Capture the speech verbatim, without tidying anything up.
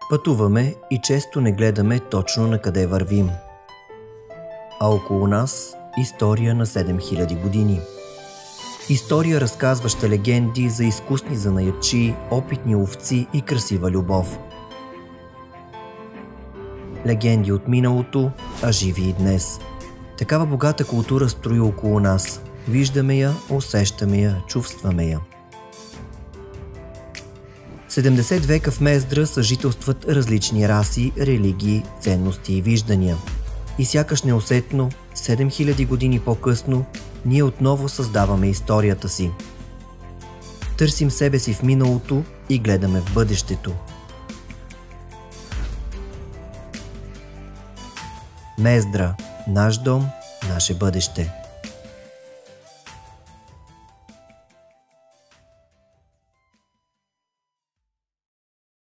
Пътуваме и често не гледаме точно на къде вървим. А около нас история на седем хиляди години. История, разказваща легенди за изкусни занаятчии, опитни ловци и красива любов. Легенди от миналото, а живи и днес. Такава богата култура строи около нас. Виждаме я, усещаме я, чувстваме я. седемдесет века в Мездра съжителстват различни раси, религии, ценности и виждания. И сякаш неусетно, седем хиляди години по-късно, ние отново създаваме историята си. Търсим себе си в миналото и гледаме в бъдещето. Мездра – наш дом, наше бъдеще.